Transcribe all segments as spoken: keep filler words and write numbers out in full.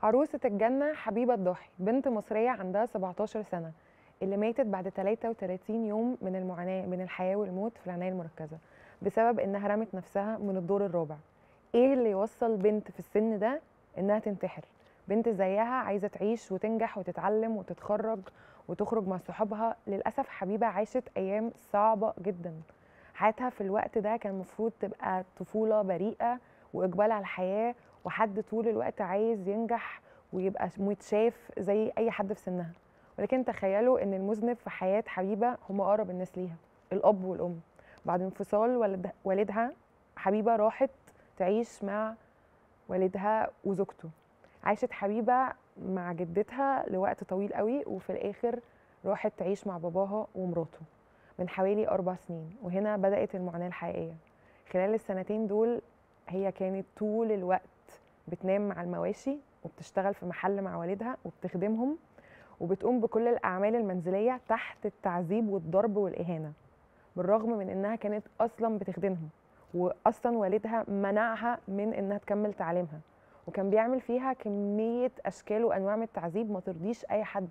عروسة الجنة حبيبة الضاحي بنت مصرية عندها سبعتاشر سنة، اللي ماتت بعد تلاتة وتلاتين يوم من المعاناة بين الحياة والموت في العناية المركزة بسبب إنها رمت نفسها من الدور الرابع. إيه اللي يوصل بنت في السن ده إنها تنتحر؟ بنت زيها عايزة تعيش وتنجح وتتعلم وتتخرج وتخرج مع صحابها. للأسف حبيبة عاشت أيام صعبة جدا. حياتها في الوقت ده كان المفروض تبقى طفولة بريئة وإقبال على الحياة، وحد طول الوقت عايز ينجح ويبقى متشاف زي أي حد في سنها. ولكن تخيلوا إن المذنب في حياة حبيبة هم أقرب الناس ليها، الأب والأم. بعد انفصال والد والدها، حبيبة راحت تعيش مع والدها وزوجته. عاشت حبيبة مع جدتها لوقت طويل قوي، وفي الآخر راحت تعيش مع باباها ومراته من حوالي أربع سنين. وهنا بدأت المعاناة الحقيقية. خلال السنتين دول هي كانت طول الوقت بتنام مع المواشي، وبتشتغل في محل مع والدها وبتخدمهم، وبتقوم بكل الأعمال المنزلية تحت التعذيب والضرب والإهانة، بالرغم من إنها كانت أصلا بتخدمهم. وأصلا والدها منعها من إنها تكمل تعليمها، وكان بيعمل فيها كمية أشكال وأنواع من التعذيب ما ترضيش أي حد.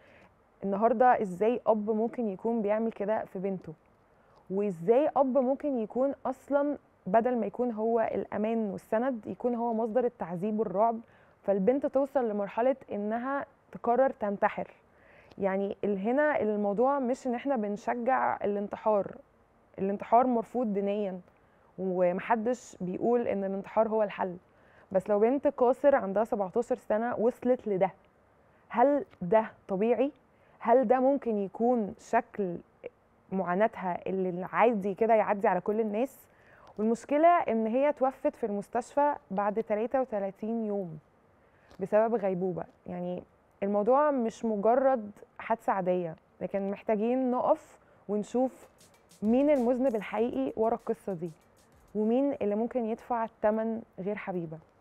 النهاردة إزاي أب ممكن يكون بيعمل كده في بنته؟ وإزاي أب ممكن يكون أصلا بدل ما يكون هو الأمان والسند يكون هو مصدر التعذيب والرعب؟ فالبنت توصل لمرحلة إنها تقرر تنتحر. يعني هنا الموضوع مش إن إحنا بنشجع الانتحار، الانتحار مرفوض دينيا ومحدش بيقول إن الانتحار هو الحل. بس لو بنت قاصر عندها سبعتاشر سنة وصلت لده، هل ده طبيعي؟ هل ده ممكن يكون شكل معاناتها اللي العادي كده يعدي على كل الناس؟ والمشكلة ان هي توفت في المستشفى بعد تلاتة وتلاتين يوم بسبب غيبوبة. يعني الموضوع مش مجرد حادثة عادية، لكن محتاجين نقف ونشوف مين المذنب الحقيقي ورا القصة دي، ومين اللي ممكن يدفع الثمن غير حبيبة.